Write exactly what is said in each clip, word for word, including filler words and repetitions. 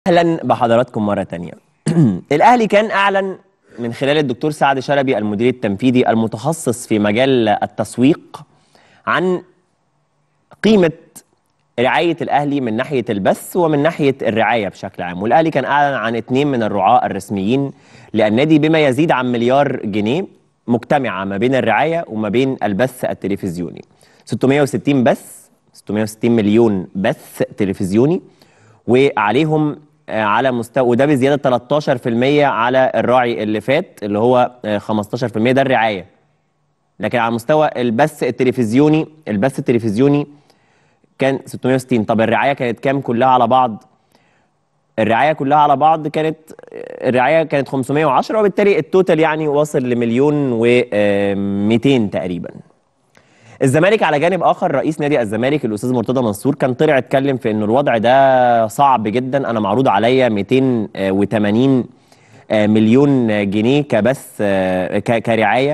اهلا بحضراتكم مره تانية. الاهلي كان اعلن من خلال الدكتور سعد شلبي المدير التنفيذي المتخصص في مجال التسويق عن قيمه رعايه الاهلي من ناحيه البث ومن ناحيه الرعايه بشكل عام، والاهلي كان اعلن عن اثنين من الرعاة الرسميين للنادي بما يزيد عن مليار جنيه مجتمعه ما بين الرعايه وما بين البث التلفزيوني. ستمائة وستين بث ستمائة وستين مليون بث تلفزيوني، وعليهم على مستوى، وده بزياده ثلاثة عشر بالمئة على الراعي اللي فات اللي هو خمسة عشر بالمئة، ده الرعايه. لكن على مستوى البث التلفزيوني البث التلفزيوني كان ستمائة وستين. طب الرعايه كانت كام كلها على بعض؟ الرعايه كلها على بعض كانت الرعايه كانت خمسمائة وعشرة، وبالتالي التوتال يعني وصل لمليون ومئتين تقريبا. الزمالك على جانب اخر، رئيس نادي الزمالك الاستاذ مرتضى منصور كان طلع اتكلم في ان الوضع ده صعب جدا، انا معروض عليا مئتين وثمانين مليون جنيه كبث كرعايه،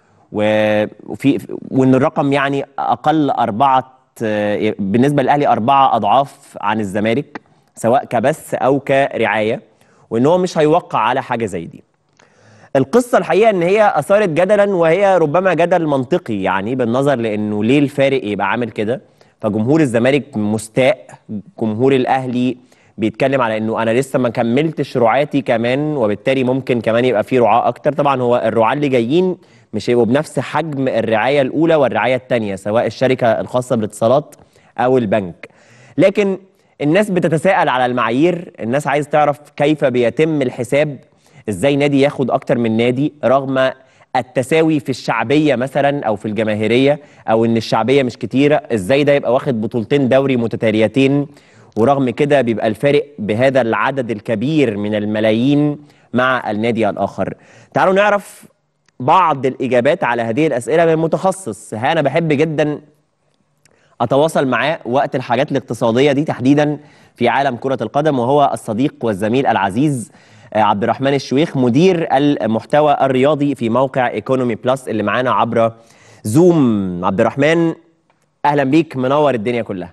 وفي وان الرقم يعني اقل اربعه بالنسبه للاهلي اربعه اضعاف عن الزمالك سواء كبث او كرعايه، وان هو مش هيوقع على حاجه زي دي. القصة الحقيقة ان هي اثارت جدلا، وهي ربما جدل منطقي يعني بالنظر لانه ليه الفارق يبقى عامل كده. فجمهور الزمالك مستاء، جمهور الاهلي بيتكلم على انه انا لسه ما كملتش رعاتي كمان، وبالتالي ممكن كمان يبقى في رعاة اكتر. طبعا هو الرعاة اللي جايين مش هيبقوا بنفس حجم الرعاية الاولى والرعاية الثانية، سواء الشركة الخاصة بالاتصالات او البنك. لكن الناس بتتساءل على المعايير، الناس عايز تعرف كيف بيتم الحساب، ازاي نادي ياخد اكتر من نادي رغم التساوي في الشعبيه مثلا او في الجماهيريه، او ان الشعبيه مش كتيره، ازاي ده يبقى واخد بطولتين دوري متتاليتين ورغم كده بيبقى الفارق بهذا العدد الكبير من الملايين مع النادي الاخر. تعالوا نعرف بعض الاجابات على هذه الاسئله من متخصص انا بحب جدا اتواصل معاه وقت الحاجات الاقتصاديه دي تحديدا في عالم كره القدم، وهو الصديق والزميل العزيز عبد الرحمن الشويخ، مدير المحتوى الرياضي في موقع ايكونومي بلس اللي معانا عبر زوم. عبد الرحمن اهلا بيك، منور الدنيا كلها.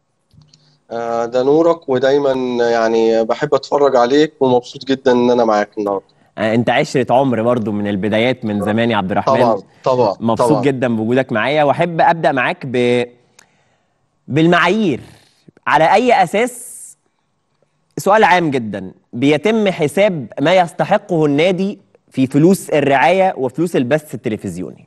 ده نورك، ودايما يعني بحب اتفرج عليك ومبسوط جدا ان انا معاك النهارده. انت عشرة عمر برضو من البدايات من زمان يا عبد الرحمن. طبعا طبعا مبسوط طبعا جدا بوجودك معايا، واحب ابدا معاك ب بالمعايير. على اي اساس، سؤال عام جدا، بيتم حساب ما يستحقه النادي في فلوس الرعاية وفلوس البث التلفزيوني؟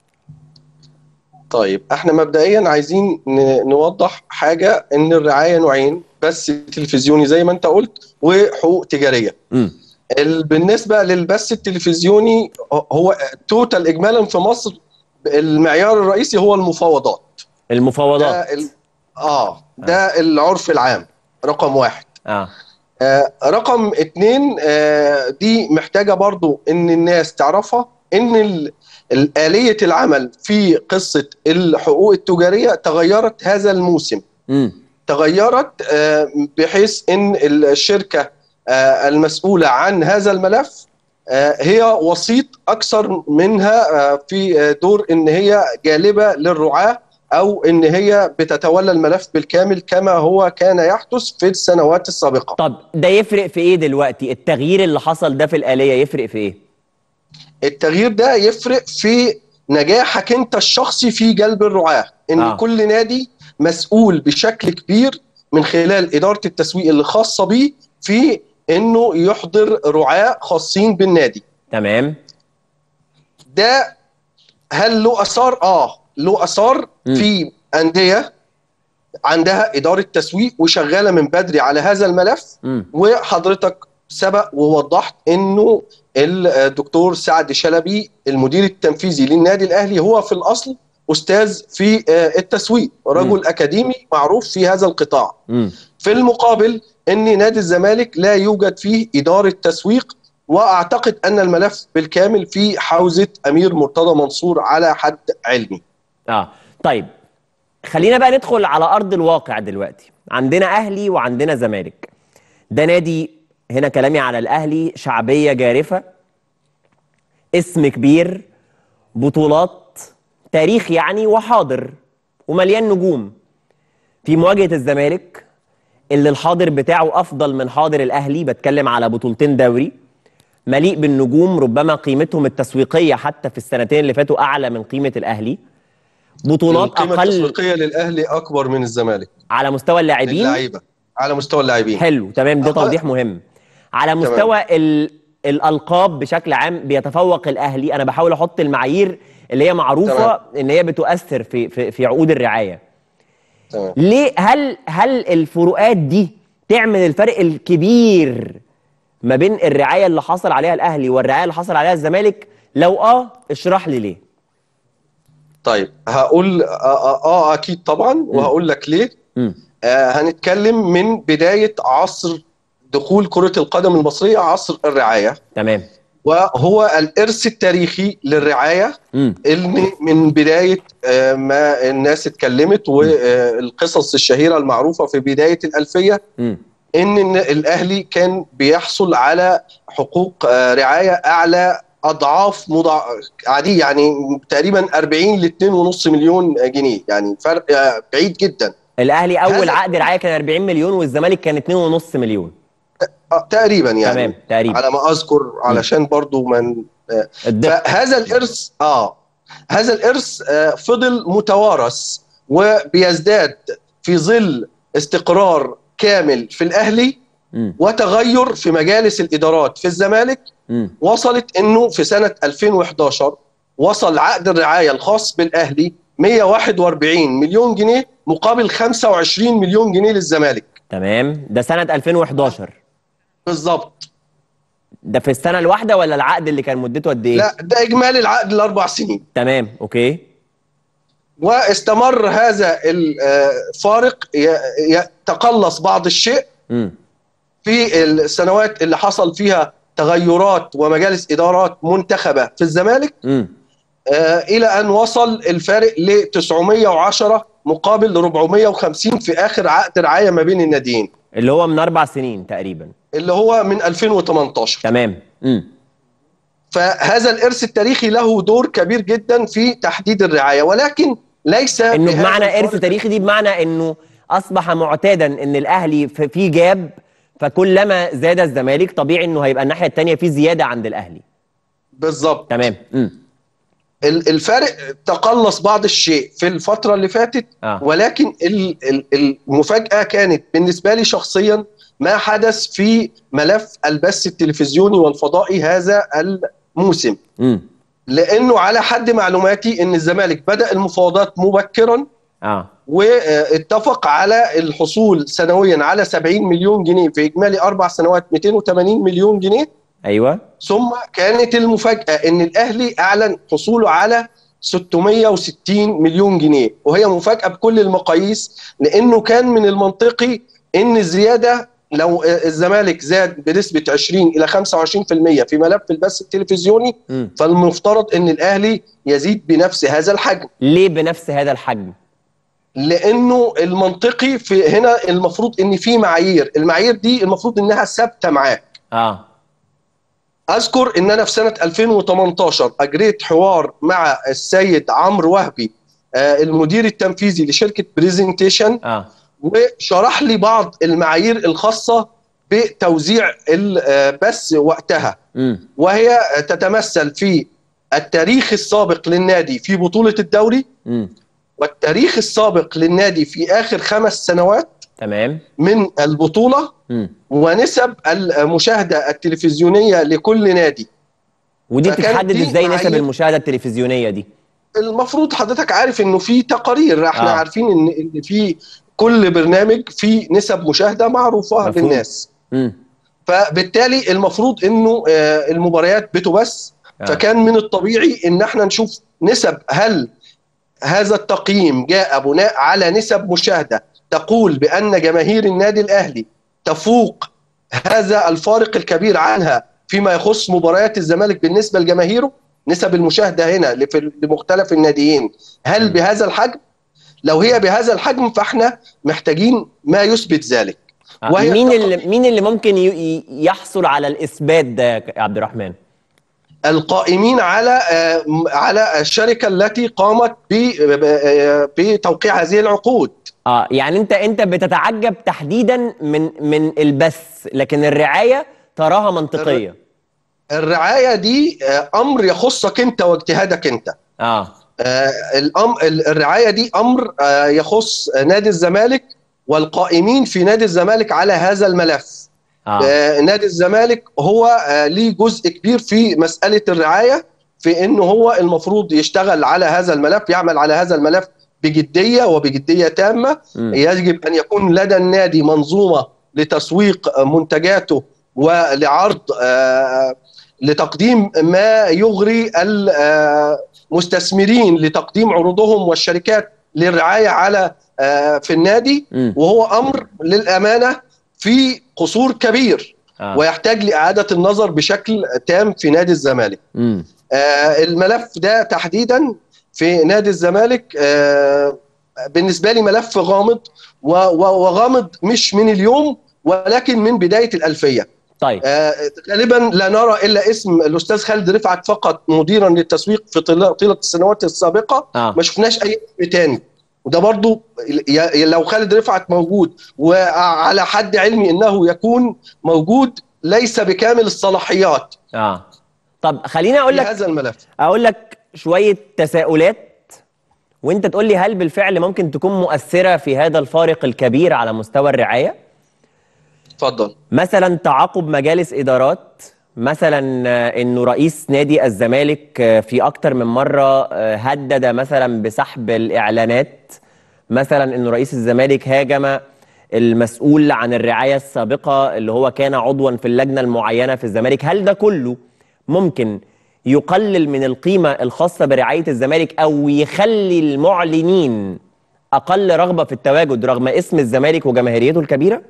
طيب احنا مبدئيا عايزين نوضح حاجة، ان الرعاية نوعين، بث تلفزيوني زي ما انت قلت وحقوق تجارية. م. بالنسبة للبث التلفزيوني هو توتال اجمالا في مصر المعيار الرئيسي هو المفاوضات. المفاوضات ده ال... اه ده آه. العرف العام رقم واحد. اه آه رقم اتنين، آه دي محتاجة برضو ان الناس تعرفها، ان آلية العمل في قصة الحقوق التجارية تغيرت هذا الموسم. م. تغيرت آه بحيث ان الشركة آه المسؤولة عن هذا الملف آه هي وسيط اكثر منها آه في دور ان هي جالبة للرعاة، او ان هي بتتولى الملف بالكامل كما هو كان يحدث في السنوات السابقه. طب ده يفرق في ايه دلوقتي؟ التغيير اللي حصل ده في الآلية يفرق في ايه؟ التغيير ده يفرق في نجاحك انت الشخصي في جلب الرعاة، ان آه. كل نادي مسؤول بشكل كبير من خلال اداره التسويق اللي خاصه بيه في انه يحضر رعاة خاصين بالنادي. تمام. ده هل له اثار؟ اه له اثار. في انديه عندها اداره تسويق وشغاله من بدري على هذا الملف. م. وحضرتك سبق ووضحت انه الدكتور سعد شلبي المدير التنفيذي للنادي الاهلي هو في الاصل استاذ في التسويق، رجل م. اكاديمي معروف في هذا القطاع. م. في المقابل ان نادي الزمالك لا يوجد فيه اداره تسويق، واعتقد ان الملف بالكامل في حوزه امير مرتضى منصور على حد علمي. اه طيب، خلينا بقى ندخل على ارض الواقع دلوقتي. عندنا اهلي وعندنا زمالك. ده نادي، هنا كلامي على الاهلي، شعبيه جارفه، اسم كبير، بطولات، تاريخ يعني، وحاضر ومليان نجوم. في مواجهه الزمالك اللي الحاضر بتاعه افضل من حاضر الاهلي، بتكلم على بطولتين دوري، مليء بالنجوم ربما قيمتهم التسويقيه حتى في السنتين اللي فاتوا اعلى من قيمه الاهلي، بطولات القيمه اقل التسويقيه للاهلي اكبر من الزمالك على مستوى اللاعبين. للعيبه على مستوى اللاعبين. حلو تمام، ده أقل... توضيح مهم. على تمام. مستوى ال... الالقاب بشكل عام بيتفوق الاهلي. انا بحاول احط المعايير اللي هي معروفه تمام. ان هي بتؤثر في في, في عقود الرعايه. تمام. ليه هل هل الفروقات دي تعمل الفرق الكبير ما بين الرعايه اللي حصل عليها الاهلي والرعايه اللي حصل عليها الزمالك؟ لو اه اشرح لي ليه. طيب هقول اه, آه, آه اكيد طبعا، وهقول لك ليه. م. آه هنتكلم من بدايه عصر دخول كره القدم المصريه، عصر الرعايه. تمام. وهو الارث التاريخي للرعايه م. اللي من بدايه آه ما الناس اتكلمت، والقصص الشهيره المعروفه في بدايه الالفيه م. ان الاهلي كان بيحصل على حقوق آه رعايه اعلى اضعاف مضاع... عادي، يعني تقريبا أربعين ل اتنين ونص مليون جنيه، يعني فرق آه بعيد جدا. الاهلي اول هذا- عقد رعايه كان أربعين مليون والزمالك كان اتنين ونص مليون. آه تقريبا يعني. تمام تقريبا. على ما اذكر، علشان برضو من آه الدقة. فهذا الارث اه هذا الارث آه فضل متوارث وبيزداد في ظل استقرار كامل في الاهلي م. وتغير في مجالس الادارات في الزمالك. م. وصلت انه في سنه ألفين وحداشر وصل عقد الرعايه الخاص بالاهلي مية وواحد وأربعين مليون جنيه مقابل خمسة وعشرين مليون جنيه للزمالك. تمام، ده سنه ألفين وحداشر بالظبط. ده في السنه الواحده ولا العقد اللي كان مدته قد ايه؟ لا، ده اجمالي العقد الاربع سنين. تمام اوكي. واستمر هذا الفارق يتقلص بعض الشيء م. في السنوات اللي حصل فيها تغيرات ومجالس ادارات منتخبه في الزمالك، م. آه الى ان وصل الفارق ل تسعمية وعشرة مقابل أربعمية وخمسين في اخر عقد رعايه ما بين الناديين، اللي هو من اربع سنين تقريبا، اللي هو من ألفين وتمنتاشر. تمام. م. فهذا الارث التاريخي له دور كبير جدا في تحديد الرعايه، ولكن ليس انه بهذا بمعنى ارث الفارق. تاريخي دي بمعنى انه اصبح معتادا ان الاهلي في في جاب، فكلما زاد الزمالك طبيعي انه هيبقى الناحيه الثانيه في زياده عند الاهلي. بالظبط. تمام. م. الفارق تقلص بعض الشيء في الفترة اللي فاتت. آه. ولكن المفاجأة كانت بالنسبة لي شخصيا ما حدث في ملف البث التلفزيوني والفضائي هذا الموسم. م. لأنه على حد معلوماتي أن الزمالك بدأ المفاوضات مبكرا، اه واتفق على الحصول سنويا على سبعين مليون جنيه في إجمالي أربع سنوات مئتين وثمانين مليون جنيه. ايوه. ثم كانت المفاجأة ان الاهلي اعلن حصوله على ستمية وستين مليون جنيه، وهي مفاجأة بكل المقاييس، لانه كان من المنطقي ان الزيادة لو الزمالك زاد بنسبة عشرين الى خمسة وعشرين بالمية في ملف البث التلفزيوني، م. فالمفترض ان الاهلي يزيد بنفس هذا الحجم. ليه بنفس هذا الحجم؟ لانه المنطقي في هنا المفروض ان في معايير، المعايير دي المفروض انها ثابتة معاك. اه أذكر إن أنا في سنة ألفين وتمنتاشر أجريت حوار مع السيد عمرو وهبي آه المدير التنفيذي لشركة بريزنتيشن، اه وشرح لي بعض المعايير الخاصة بتوزيع البث وقتها. م. وهي تتمثل في التاريخ السابق للنادي في بطولة الدوري، م. والتاريخ السابق للنادي في آخر خمس سنوات تمام من البطولة، م. ونسب المشاهدة التلفزيونية لكل نادي. ودي بتتحدد ازاي نسب معايير المشاهده التلفزيونيه دي؟ المفروض حضرتك عارف انه في تقارير، احنا آه. آه. عارفين ان ان في كل برنامج في نسب مشاهده معروفه مفهوم. للناس. م. فبالتالي المفروض انه آه المباريات بتبث. آه. فكان من الطبيعي ان احنا نشوف نسب، هل هذا التقييم جاء بناء على نسب مشاهده تقول بان جماهير النادي الاهلي تفوق هذا الفارق الكبير عنها فيما يخص مباريات الزمالك بالنسبه لجماهيره. نسب المشاهده هنا لمختلف الناديين هل م. بهذا الحجم؟ لو هي بهذا الحجم فاحنا محتاجين ما يثبت ذلك. آه. مين اللي مين اللي ممكن يحصل على الاثبات ده يا عبد الرحمن؟ القائمين على على الشركه التي قامت بتوقيع هذه العقود. اه يعني انت انت بتتعجب تحديدا من من البث، لكن الرعايه تراها منطقيه. الرعايه دي امر يخصك انت واجتهادك انت. اه الامر الرعايه دي امر يخص نادي الزمالك والقائمين في نادي الزمالك على هذا الملف. آه. نادي الزمالك هو ليه جزء كبير في مساله الرعايه، في انه هو المفروض يشتغل على هذا الملف، يعمل على هذا الملف بجديه وبجديه تامه. م. يجب ان يكون لدى النادي منظومه لتسويق منتجاته ولعرض آه لتقديم ما يغري المستثمرين لتقديم عروضهم والشركات للرعايه على آه في النادي. م. وهو امر للامانه في قصور كبير آه. ويحتاج لإعادة النظر بشكل تام في نادي الزمالك. آه الملف ده تحديدا في نادي الزمالك آه بالنسبة لي ملف غامض، وغامض مش من اليوم ولكن من بداية الألفية. طيب آه غالبا لا نرى إلا اسم الأستاذ خالد رفعت فقط مديرا للتسويق في طيلة السنوات السابقة. آه. ما شفناش أي اسم تاني، وده برضو لو خالد رفعت موجود، وعلى حد علمي انه يكون موجود، ليس بكامل الصلاحيات. اه طب خليني اقول لك هذا الملف، اقول لك شويه تساؤلات وانت تقول لي هل بالفعل ممكن تكون مؤثره في هذا الفارق الكبير على مستوى الرعايه. اتفضل. مثلا تعاقب مجالس ادارات، مثلا انه رئيس نادي الزمالك في اكتر من مره هدد مثلا بسحب الاعلانات، مثلا انه رئيس الزمالك هاجم المسؤول عن الرعايه السابقه اللي هو كان عضوا في اللجنه المعينه في الزمالك. هل ده كله ممكن يقلل من القيمه الخاصه برعايه الزمالك او يخلي المعلنين اقل رغبه في التواجد رغم اسم الزمالك وجماهيريته الكبيره؟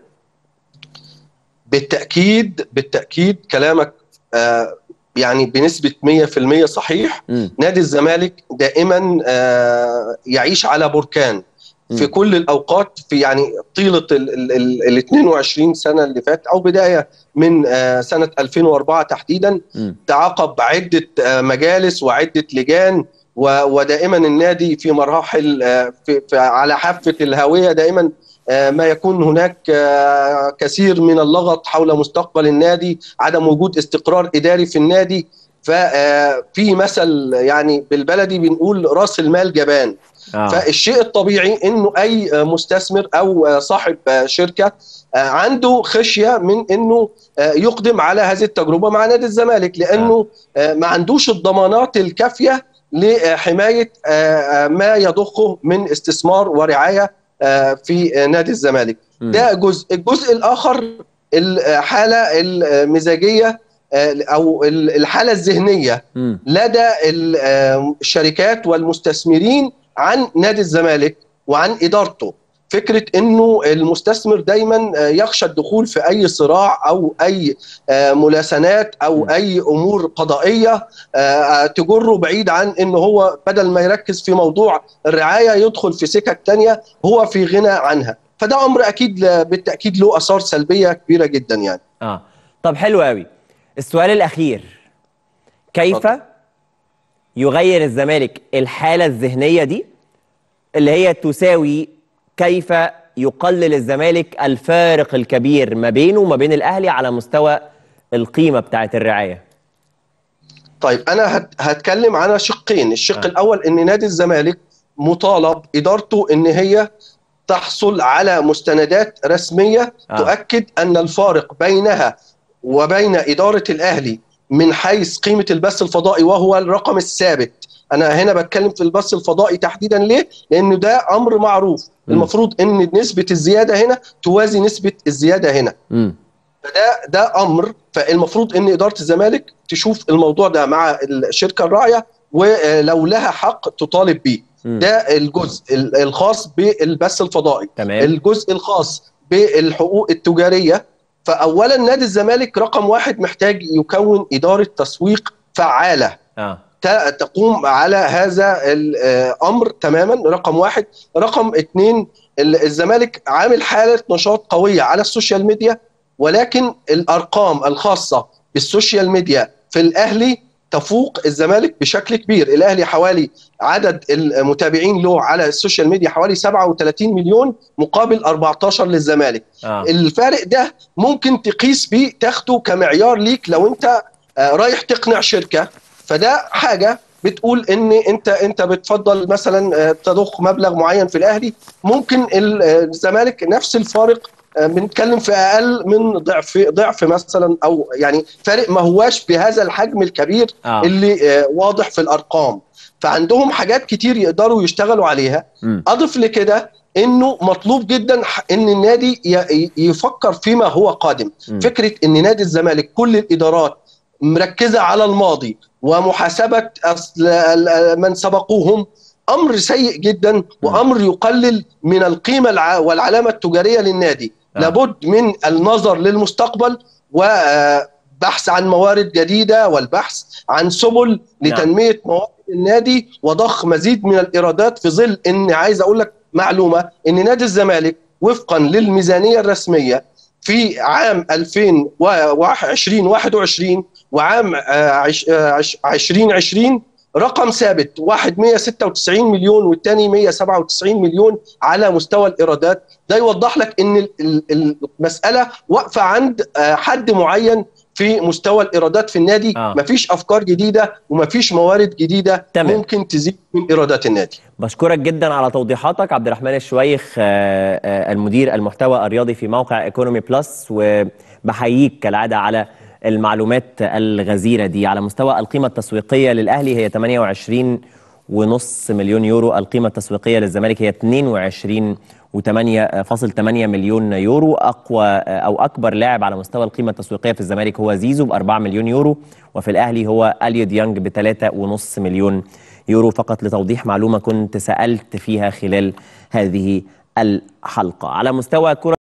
بالتأكيد بالتأكيد كلامك آه يعني بنسبة مية في المية صحيح. م. نادي الزمالك دائما آه يعيش على بركان م. في كل الأوقات، في يعني طيلة ال اثنين وعشرين سنة اللي فات أو بداية من آه سنة ألفين وأربعة تحديدا. م. تعاقب عدة آه مجالس وعدة لجان، ودائما النادي في مراحل آه في في على حافة الهاوية. دائما ما يكون هناك كثير من اللغط حول مستقبل النادي، عدم وجود استقرار إداري في النادي. ففي مثل يعني بالبلدي بنقول راس المال جبان. آه. فالشيء الطبيعي انه اي مستثمر او صاحب شركه عنده خشيه من انه يقدم على هذه التجربه مع نادي الزمالك، لانه آه. ما عندوش الضمانات الكافيه لحمايه ما يضخه من استثمار ورعايه في نادي الزمالك. م. ده جزء. الجزء الآخر الحالة المزاجية أو الحالة الذهنية م. لدى الشركات والمستثمرين عن نادي الزمالك وعن إدارته. فكرة أنه المستثمر دايما يخشى الدخول في أي صراع أو أي ملاسنات أو أي أمور قضائية تجره بعيد عن أنه هو بدل ما يركز في موضوع الرعاية يدخل في سكك تانية هو في غنى عنها. فده أمر أكيد بالتأكيد له أثار سلبية كبيرة جدا يعني. آه. طب حلو قوي. السؤال الأخير، كيف طب. يغير الزمالك الحالة الذهنية دي اللي هي تساوي كيف يقلل الزمالك الفارق الكبير ما بينه وما بين الأهلي على مستوى القيمة بتاعة الرعاية؟ طيب أنا هتكلم عن شقين. الشق آه. الأول أن نادي الزمالك مطالب إدارته أن هي تحصل على مستندات رسمية آه. تؤكد أن الفارق بينها وبين إدارة الأهلي من حيث قيمة البث الفضائي وهو الرقم الثابت. أنا هنا بتكلم في البث الفضائي تحديدا ليه؟ لأنه ده أمر معروف. م. المفروض أن نسبة الزيادة هنا توازي نسبة الزيادة هنا. م. فده ده أمر. فالمفروض أن إدارة الزمالك تشوف الموضوع ده مع الشركة الراعية، ولو لها حق تطالب به. ده الجزء الخاص بالبث الفضائي. تمام. الجزء الخاص بالحقوق التجارية، فأولا نادي الزمالك رقم واحد محتاج يكون إدارة تسويق فعالة آه. تقوم على هذا الأمر تماما. رقم واحد. رقم اثنين، الزمالك عامل حالة نشاط قوية على السوشيال ميديا، ولكن الأرقام الخاصة بالسوشيال ميديا في الأهلي تفوق الزمالك بشكل كبير. الاهلي حوالي عدد المتابعين له على السوشيال ميديا حوالي سبعة وثلاثين مليون مقابل أربعتاشر للزمالك. آه. الفارق ده ممكن تقيس بيه، تاخده كمعيار ليك لو انت رايح تقنع شركه، فده حاجه بتقول ان انت انت بتفضل مثلا تضخ مبلغ معين في الاهلي، ممكن الزمالك نفس الفارق بنتكلم في اقل من ضعف ضعف مثلا، او يعني فارق ما هواش بهذا الحجم الكبير آه. اللي واضح في الارقام. فعندهم حاجات كتير يقدروا يشتغلوا عليها. م. اضف لكده انه مطلوب جدا ان النادي يفكر فيما هو قادم. م. فكره ان نادي الزمالك كل الادارات مركزه على الماضي ومحاسبه من سبقوهم امر سيء جدا، وامر يقلل من القيمه والعلامه التجاريه للنادي. آه. لابد من النظر للمستقبل وبحث عن موارد جديده والبحث عن سبل لتنميه موارد النادي وضخ مزيد من الايرادات، في ظل ان عايز اقول لك معلومه ان نادي الزمالك وفقا للميزانيه الرسميه في عام ألفين وواحد وعشرين وعام ألفين وعشرين رقم ثابت، واحد مئة وستة وتسعين مليون والثاني مئة وسبعة وتسعين مليون على مستوى الايرادات. ده يوضح لك ان المساله واقفه عند حد معين في مستوى الايرادات في النادي. آه. مفيش افكار جديده ومفيش موارد جديده تمام. ممكن تزيد من ايرادات النادي. بشكرك جدا على توضيحاتك عبد الرحمن الشويخ، المدير المحتوى الرياضي في موقع ايكونومي بلس، وبحييك كالعاده على المعلومات الغزيرة دي. على مستوى القيمة التسويقية للأهلي هي ثمانية وعشرين ونص مليون يورو، القيمة التسويقية للزمالك هي اثنين وعشرين فاصل ثمانية مليون يورو. أقوى أو أكبر لاعب على مستوى القيمة التسويقية في الزمالك هو زيزو بأربعة مليون يورو، وفي الأهلي هو أليو ديانج بثلاثة ونص مليون يورو. فقط لتوضيح معلومة كنت سألت فيها خلال هذه الحلقة. على مستوى كرة